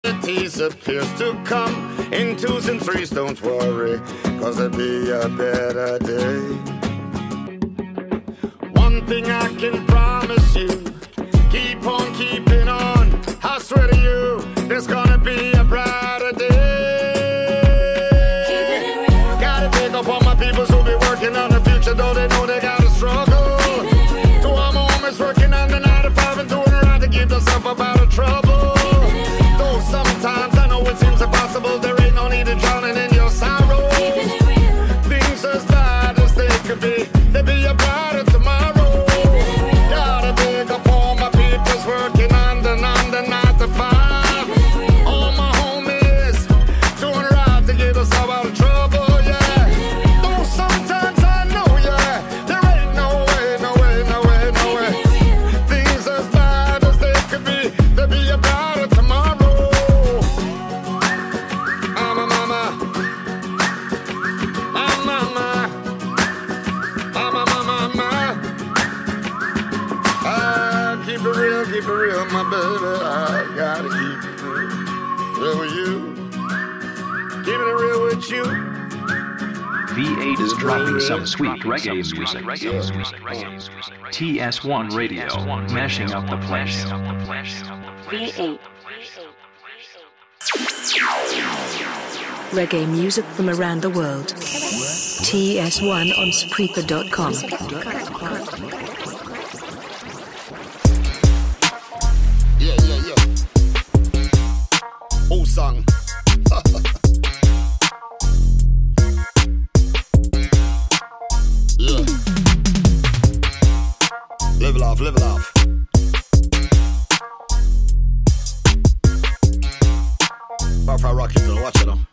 appears to come in 2s and 3s, don't worry, 'cause it'll be a better day. One thing I can promise you, keep on keeping on. I swear to you, there's gonna be a brighter day. Gotta pick up all my peoples who be working on the future, though they know they gotta struggle. To all my homies working on the 9 to 5 and doing right to keep themselves up out of trouble. Though sometimes I know it seems impossible, there ain't no need to drowning in your sorrow. Things as bad as they could be, there'll be a brighter tomorrow. Gotta pick up all my peoples working on the 9 to 5. All my homies doing right to get us out of trouble, yeah. Though sometimes I know, yeah, there ain't no way. Things as bad as they could be, there'll be a brighter tomorrow. I'm a mama. Keep it real, my baby. I gotta keep it real with you. Keeping it real with you. V8 is dropping some sweet reggae music. TS1 Radio, mashing up the place. V8. Reggae music from around the world. TS1 on Spreaker.com. Whole song. Yeah. Level off. If I rock it, watch it now.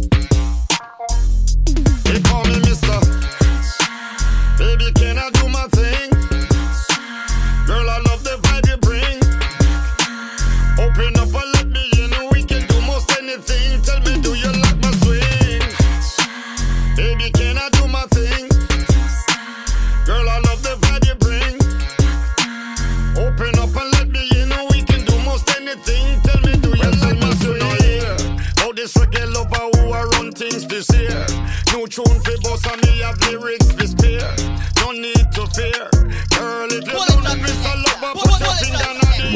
They call me Mr. Baby, can I do my thing? Girl, I love the vibe you bring. Open up and let me in. We can do most anything. Tell me, do you like my swing? Baby, can I do my thing? Girl, I love the vibe you bring. Open up and let me in. We can do most anything. Tell me, do you like my swing? Oh, this reggae lover who I run things this year. New tune for boss and me have lyrics to spare. No need to fear. Girl, if you don't miss a lover, put your finger on the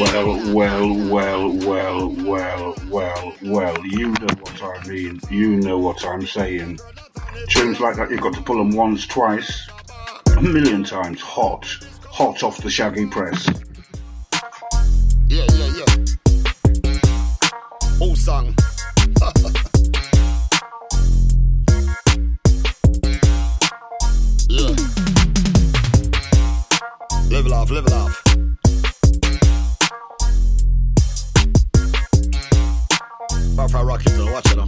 Well, you know what I mean. You know what I'm saying. Tunes like that, you've got to pull them once, twice, a million times. Hot off the shaggy press. Yeah. Whole song. Yeah. Level off. If I rock it, watch it now.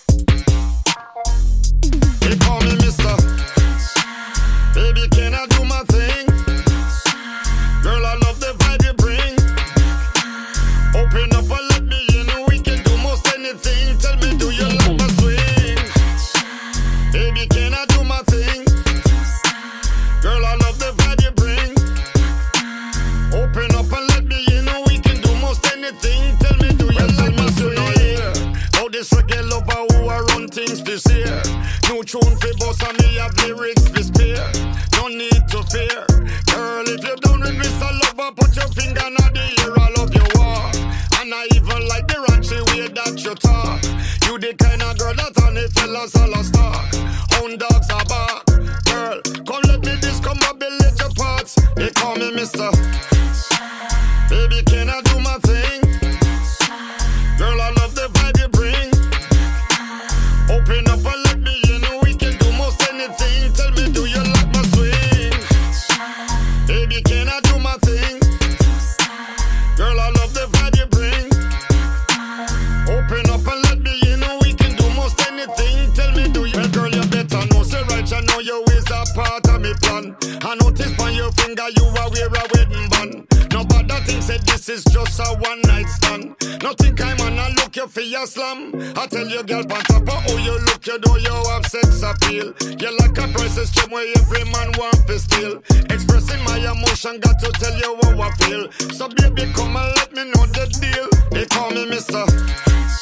They call me Mr. Baby, can I do my thing? Girl, I love the vibe you bring. Open up and let me in. We can do most anything. Tell me, do you like my swing? Baby, can I do my thing? Girl, I love the vibe you bring. Open up and let me in. We can do most anything. Tell me, do you like my swing? This reggae lover who I run things this year. New tune for boss and me have lyrics to spare. No need to fear. Girl, if you don't with Mr. Lover, put your finger on the ear. I love your walk. And I even like the raunchy way that you talk. You the kind of girl that on the fellas all a stalk. Hound dogs are bark. Girl, come let me discombobulate your parts. They call me Mr. Baby, can I do my thing? Girl, I love the vibe you bring. Open up and let me in. We can do most anything. Tell me, do you like my swing? Baby, can I do my thing? Girl, I love the vibe you bring. Open up and let me in. We can do most anything. Tell me, do you? Well, girl, you better know. Say right, I know your ways are part of me plan. I notice on your finger you are wear a wedding band. Nobody thinks that this is just a one night stand. Nothing I'm on, I look you for your slam. I tell you, girl, on top of how you look, you know you have sex appeal. You're like a priceless gem where every man wants to steal. Expressing my emotion, got to tell you how I feel. So baby, come and let me know the deal. They call me Mr.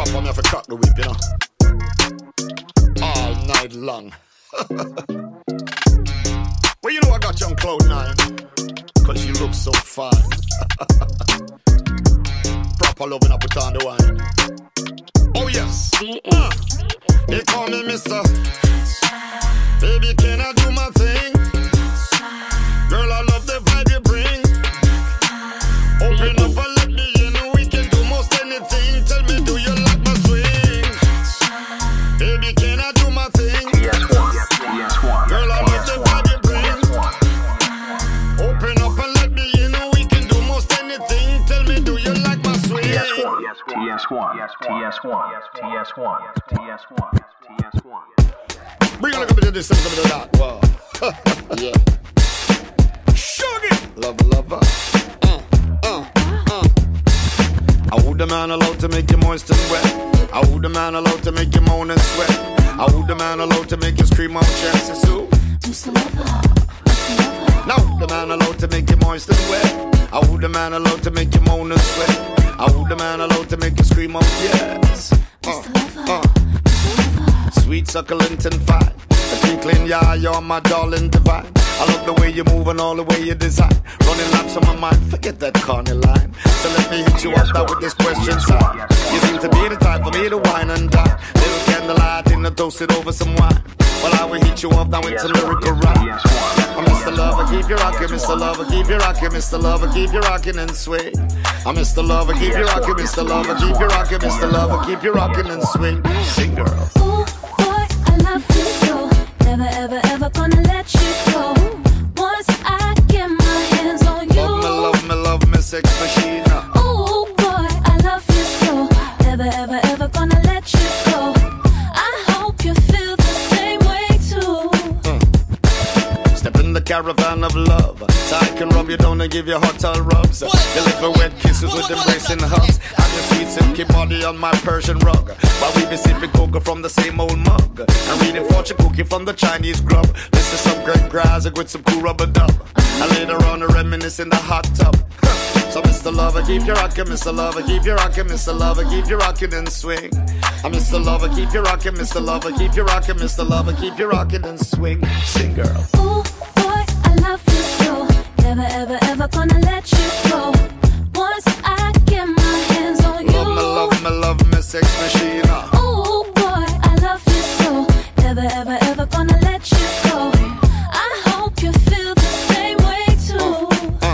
proper, me have to crack the whip, you know. All night long. Well, you know I got you on cloud 9, cause you look so fine. Proper loving, I put on the wine. Oh yes. They call me Mr. Baby, can I do my thing? Girl, I love the vibe you bring. Open up and let me in. We can do most anything. Tell me, do you like my swing? Baby, can I do my thing? Girl, I love the vibe you bring. Open up and let me in. We can do most anything. Tell me, do you like my swing? Bring a look at this, look at that. Wow. Yeah. Sugar. Lover. I hold the man allowed to make you moist and wet. I hold the man allowed to make you moan and sweat. I hold the man allowed to make you scream out chances. So, now the man allowed to make you moist and wet. I hold the man allowed to make you moan and sweat. I hold the man allowed to make you scream out yes. Sweet succulent and fine. A twinkling, yeah, you're my darling divine. I love the way you move and all the way you design. Running laps on my mind, forget that corny line. So let me hit you up now with this question sign. You seem to be the type for me to wine and dine. Little candlelight in the toast it over some wine. Well, I will hit you up now with some lyrical rhyme. I'm Mr. Lover, keep you rockin', Mr. Lover, keep you rockin', Mr. Lover, keep you rockin' and swing. I'm Mr. Lover, keep you rockin', Mr. Lover, keep you rockin', Mr. Lover, keep you rockin' and swing. Sing, girl. Ooh, boy, I love you so. Never, ever gonna let you go. Once I get my hands on you. Love me, sex machine. Ooh, boy, I love you so. Never, ever gonna let you go. I hope you feel the same way too. Step in the caravan of love, so I can rub you down and give you hot all rubs. Deliver wet kisses with embracing hugs. Have your sweet silky body on my Persian rug, while we be sipping cocoa from the same old mug, and reading fortune cookie from the Chinese grub. This is some great grass with some cool rubber dub, and later on a reminisce in the hot tub. So Mr. Lover, keep you rockin', Mr. Lover, keep you rockin', Mr. Lover, keep you rockin' and swing. I'm Mr. Lover, keep you rockin', Mr. Lover, keep you rockin', Mr. Lover, keep you rockin' and swing. Sing, girl. Ooh, boy, I love you so. Never, ever gonna let you go. Once I get my hands on you. Love me, sex machine. Ooh, boy, I love you so. Never, ever gonna let you go. I hope you feel the same way too.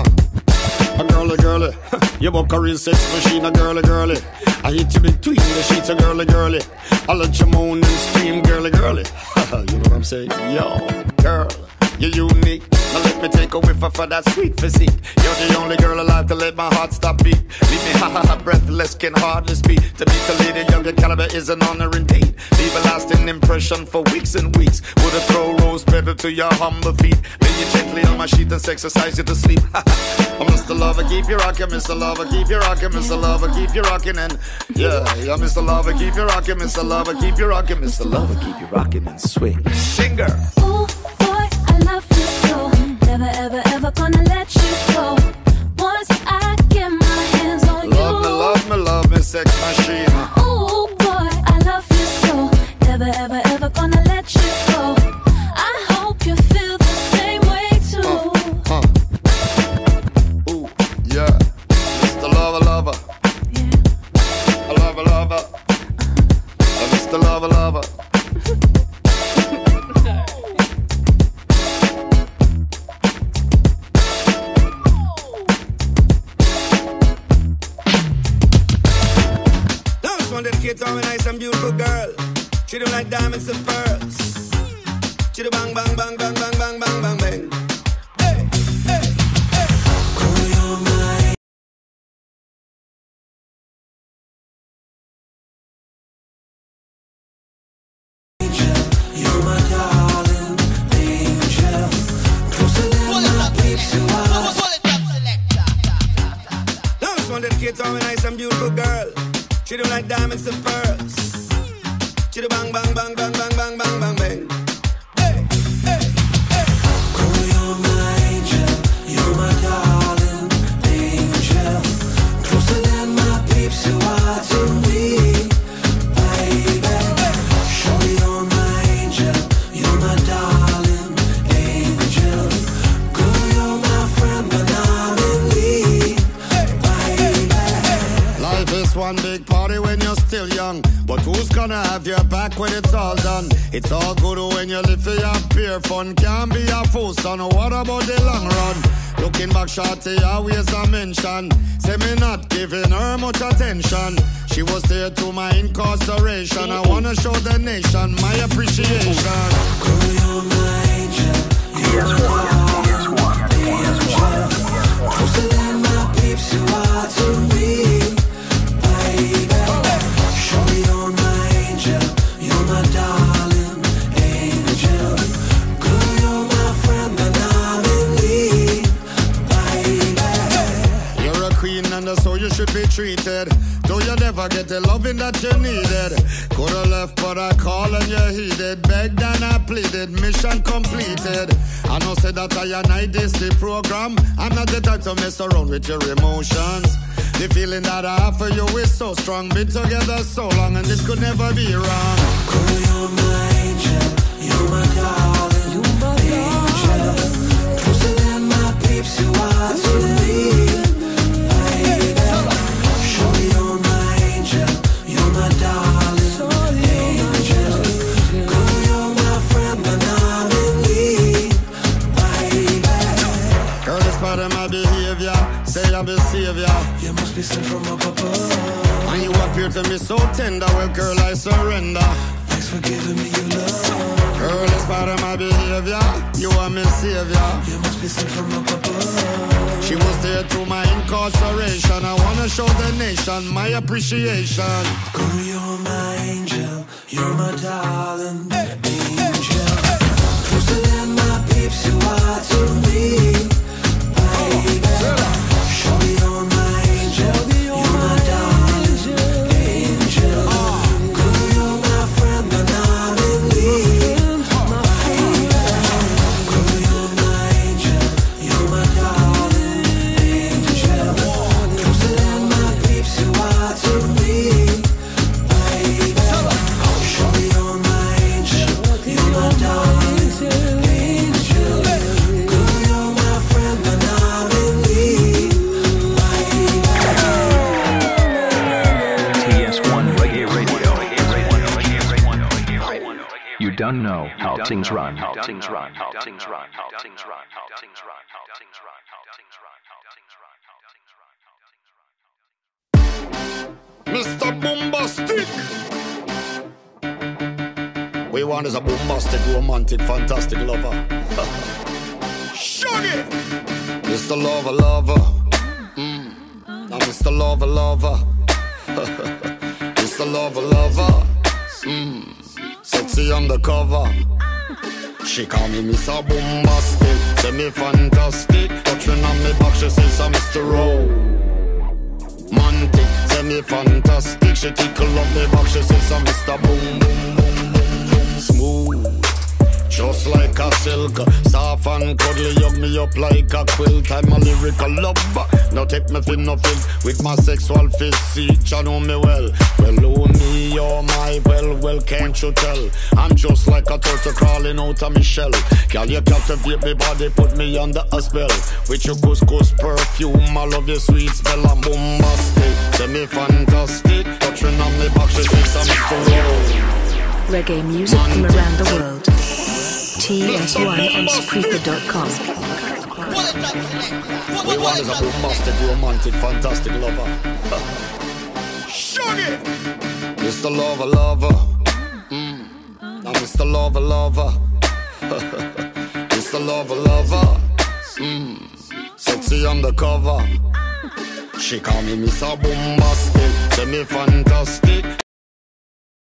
A girly, you buck a real sex machine, a girly. I hit you between the sheets, a girly. I let you moan and scream, girly. You know what I'm saying? Yo, girl, you're unique. Now let me take a whiff for that sweet physique. You're the only girl alive to let my heart stop beat. Leave me breathless, can hardly speak. To meet a lady of your caliber is an honor indeed. Leave a lasting impression for weeks and weeks. Would a throw rose better to your humble feet. Lay you gently on my sheet and exercise you to sleep. I'm Mr. Lover, keep you rockin', Mr. Lover, keep you rockin', Mr. Lover, keep you rockin' and yeah, Mr. Lover, keep you rockin', Mr. Lover, keep you rockin', Mr. Lover, keep you rockin' and swing. Singer. Ooh, boy, I love you so. Never, ever gonna let you go. Once I get my hands on you. Love me, sex machine. Ooh, boy, I love you so. Never, ever gonna let you go. I hope you feel the same way too. Ooh, yeah. Mr. Lover. Yeah. I lover. Mr. Lover. Dedicated to all nice and beautiful girl. Treat them like diamonds and pearls. Chitty bang bang bang bang bang bang bang bang bang. Hey. Call your mind. Angel, you're my darling angel. Closer than my peeps you are. Now this one dedicated to all nice and beautiful girl. Treat them like diamonds and pearls. Chitty bang bang bang bang bang bang bang bang bang. Hey. Call your my angel, you're my darling angel. Closer than my peeps you are to me. when you're still young. But who's gonna have your back when it's all done? It's all good when you live for your pure fun. Can't be a fool, son. What about the long run? Looking back, shorty, always a mention. Say me not giving her much attention. She was there to my incarceration. I wanna show the nation my appreciation. Girl, you're my angel. You're my angel. Closer than my peeps, you are to me, baby. Show me you're my angel. You're my darling angel. Girl, you're my friend and I'm in need, baby. You're a queen and so you should be treated. Though you never get the loving that you needed. Coulda left but I called and you heeded. Begged and I pleaded, mission completed. I know say that I this the program. I'm not the type to mess around with your emotions. The feeling that I have for you is so strong. Been together so long and this could never be wrong. Girl, you're my angel. You're my darling. You're my angel. Closer than my peeps, you are to me. I'm a savior. You must be sent from up above. And you appear to me so tender. Well, girl, I surrender. Thanks for giving me your love. Girl, it's part of my behavior. You are my savior. You must be sent from up above. She was there through my incarceration. I wanna show the nation my appreciation. Girl, you're my angel. You're my darling angel. Closer than my peeps, you are to me, baby. Show me you're my angel. You're my darling angel. Girl, you're my friend and I'm in need, baby. Girl, you're my angel. You're my darling angel. Closer than my peeps, you are to me, baby. Show me you're my angel. You're my darling angel. Girl, you're my friend and I'm in need. TS1 Reggae Radio. You don't know how things run. How things run. How things run. How things run. How things run. How things run. How things run. Mr. Bombastic. We want is a bombastic, romantic, fantastic lover. Shaggy! Mr. Lover, lover. Now Mr. Lover, lover. Mr. Lover, lover. Sexy undercover. She call me Mr. Bombastic. Say me fantastic. Touching on me back, she says I'm Mr. Romantic. Say me fantastic. She tickle up me back, she says I'm Mr. Boom, boom, boom, boom, boom. Smooth, just like a silk. Soft and cuddly, hug me up like a quilt. I'm a lyrical lover. Now take me for nothing with my sexual physique. You know me well. Well, oh me, oh my, well, can't you tell? I'm just like a turtle crawling out of my shell. Girl, you captivate me body, put me under a spell. With your couscous perfume, I love your sweet smell. I'm bombastic, say me fantastic. Touching on me back, she thinks I'm Mr. Reggae music from around the world. TS1 on Spreaker.com. We want is a bombastic, romantic, fantastic lover. Shaggy! Mr. Lover, lover. Now Mr. Lover, lover. Mr. Lover, lover. Sexy undercover. She call me Mr. Bombastic. Say me fantastic.